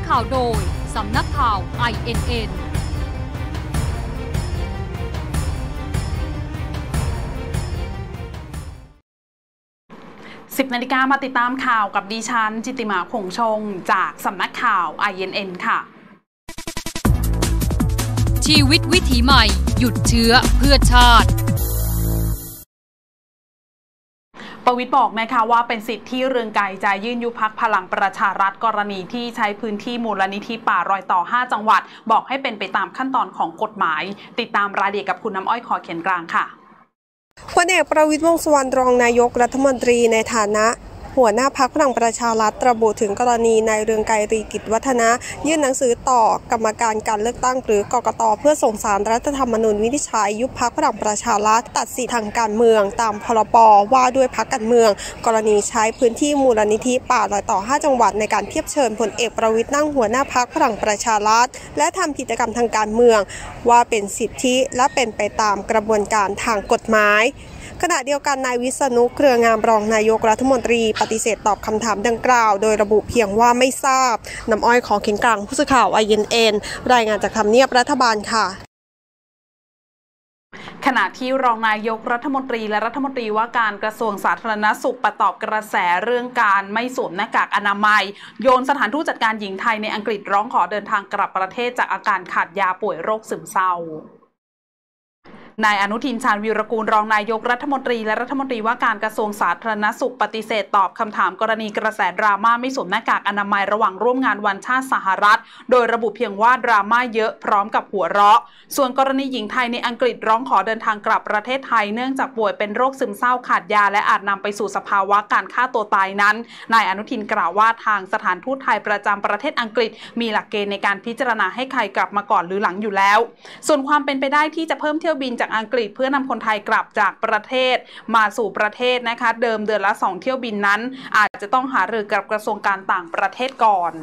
ข่าวโดยสำนักข่าว INN 10 นาฬิกามาติดตามข่าวกับดิฉันจิติมาคงชงจากสำนักข่าว INN ค่ะชีวิตวิถีใหม่หยุดเชื้อเพื่อชาติประวิตรบอกนะคะว่าเป็นสิทธิ์ที่เรืองไกรจะยื่นยุบพรรคพลังประชารัฐกรณีที่ใช้พื้นที่มูลนิธิป่ารอยต่อ5จังหวัดบอกให้เป็นไปตามขั้นตอนของกฎหมายติดตามรายละเอียดกับคุณน้ำอ้อยขอเขียนกลางค่ะพลเอกประวิตร วงษ์สุวรรณรองนายกรัฐมนตรีในฐานะหัวหน้าพรรคพลังประชารัฐระบุถึงกรณีนายเรืองไกร ลีกิจวัฒนะยื่นหนังสือต่อกรรมการการเลือกตั้งหรือกกต.เพื่อส่งศาลรัฐธรรมนูญวินิจฉัยยุบพรรคพลังประชารัฐตัดสิทธิทางการเมืองตามพรบว่าด้วยพรรคการเมืองกรณีใช้พื้นที่มูลนิธิป่ารอยต่อ5จังหวัดในการเทียบเชิญพลเอกประวิตรนั่งหัวหน้าพรรคพลังประชารัฐและทำกิจกรรมทางการเมืองว่าเป็นสิทธิและเป็นไปตามกระบวนการทางกฎหมายขณะเดียวกันนายวิษณุเครืองามรองนายกรัฐมนตรีปฏิเสธตอบคำถามดังกล่าวโดยระบุเพียงว่าไม่ทราบน้ำอ้อยขอเขียนกลางผู้สื่อข่าว INN รายงานจากทำเนียบรัฐบาลค่ะขณะที่รองนายกรัฐมนตรีและรัฐมนตรีว่าการกระทรวงสาธารณสุขตอบกระแสเรื่องการไม่สวมหน้ากากอนามัยโยนสถานทูตจัดการหญิงไทยในอังกฤษร้องขอเดินทางกลับประเทศจากอาการขาดยาป่วยโรคซึมเศร้านายอนุทิน ชาญวีรกูลรองนายกรัฐมนตรีและรัฐมนตรีว่าการกระทรวงสาธารณสุขปฏิเสธตอบคำถามกรณีกระแสดราม่าไม่สวมหน้ากากอนามัยระหว่างร่วมงานวันชาติสหรัฐโดยระบุเพียงว่าดราม่าเยอะพร้อมกับหัวเราะส่วนกรณีหญิงไทยในอังกฤษร้องขอเดินทางกลับประเทศไทยเนื่องจากป่วยเป็นโรคซึมเศร้าขาดยาและอาจนำไปสู่สภาวะการฆ่าตัวตายนั้นนายอนุทินกล่าวว่าทางสถานทูตไทยประจำประเทศอังกฤษมีหลักเกณฑ์ในการพิจารณาให้ใครกลับมาก่อนหรือหลังอยู่แล้วส่วนความเป็นไปได้ที่จะเพิ่มเที่ยวบินจากอังกฤษเพื่อนำคนไทยกลับจากประเทศมาสู่ประเทศนะคะเดิมเดือนละ2เที่ยวบินนั้นอาจจะต้องหารือกับกระทรวงการต่างประเทศก่อน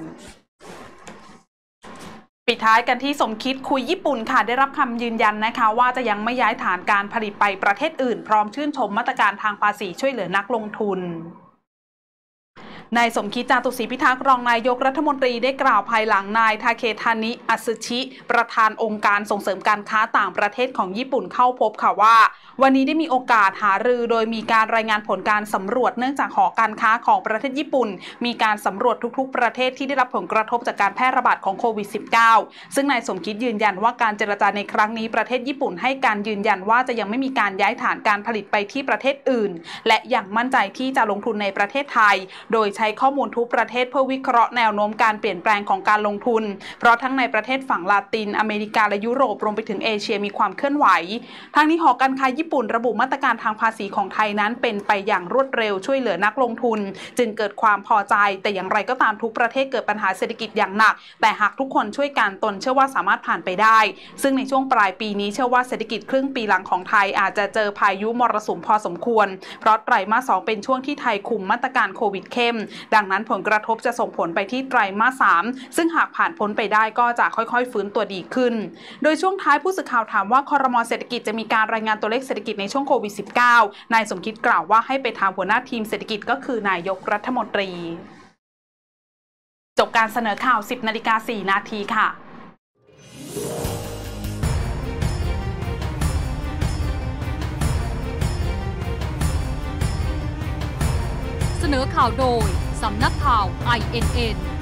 ปิดท้ายกันที่สมคิดคุยญี่ปุ่นค่ะได้รับคำยืนยันนะคะว่าจะยังไม่ย้ายฐานการผลิตไปประเทศอื่นพร้อมชื่นชมมาตรการทางภาษีช่วยเหลือนักลงทุนนายสมคิด จาตุศรีพิทักษ์รองนายกรัฐมนตรีได้กล่าวภายหลังนายทาเคทานิอัสึชิประธานองค์การส่งเสริมการค้าต่างประเทศของญี่ปุ่นเข้าพบค่ะว่าวันนี้ได้มีโอกาสหารือโดยมีการรายงานผลการสำรวจเนื่องจากหอการค้าของประเทศญี่ปุ่นมีการสำรวจทุกๆประเทศที่ได้รับผลกระทบจากการแพร่ระบาดของโควิด -19 ซึ่งนายสมคิดยืนยันว่าการเจรจาในครั้งนี้ประเทศญี่ปุ่นให้การยืนยันว่าจะยังไม่มีการย้ายฐานการผลิตไปที่ประเทศอื่นและยังมั่นใจที่จะลงทุนในประเทศไทยโดยใช้ข้อมูลทุกประเทศเพื่อวิเคราะห์แนวโน้มการเปลี่ยนแปลงของการลงทุนเพราะทั้งในประเทศฝั่งลาตินอเมริกาและยุโรปรวมไปถึงเอเชียมีความเคลื่อนไหวทั้งนี้หอการค้าญี่ปุ่นระบุมาตรการทางภาษีของไทยนั้นเป็นไปอย่างรวดเร็วช่วยเหลือนักลงทุนจึงเกิดความพอใจแต่อย่างไรก็ตามทุกประเทศเกิดปัญหาเศรษฐกิจอย่างหนักแต่หากทุกคนช่วยกันตนเชื่อว่าสามารถผ่านไปได้ซึ่งในช่วงปลายปีนี้เชื่อว่าเศรษฐกิจครึ่งปีหลังของไทยอาจจะเจอพายุมรสุมพอสมควรเพราะไตรมาส 2เป็นช่วงที่ไทยคุมมาตรการโควิดเข้มดังนั้นผลกระทบจะส่งผลไปที่ไตรมาส 3ซึ่งหากผ่านพ้นไปได้ก็จะค่อยๆฟื้นตัวดีขึ้นโดยช่วงท้ายผู้สื่อข่าวถามว่าครม.เศรษฐกิจจะมีการรายงานตัวเลขเศรษฐกิจในช่วงโควิด -19 นายสมคิดกล่าวว่าให้ไปถามหัวหน้าทีมเศรษฐกิจก็คือนายกรัฐมนตรีจบการเสนอข่าว 10:04 นาทีค่ะเสนอข่าวโดยสำนักข่าว INN